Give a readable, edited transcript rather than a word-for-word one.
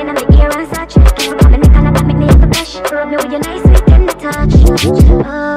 in my ear and such. Kiss me on my neck and I got me near the blush. Rub me with your nice sweet tender touch.